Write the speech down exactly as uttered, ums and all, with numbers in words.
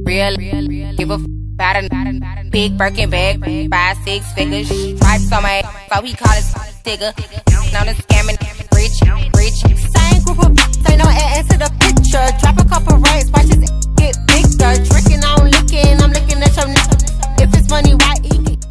real, give a f about a big Birkin bag, five, six figures. Stripes on my ass, so he call it digger. Known as scamming, rich, rich. Same group of ain't no ass.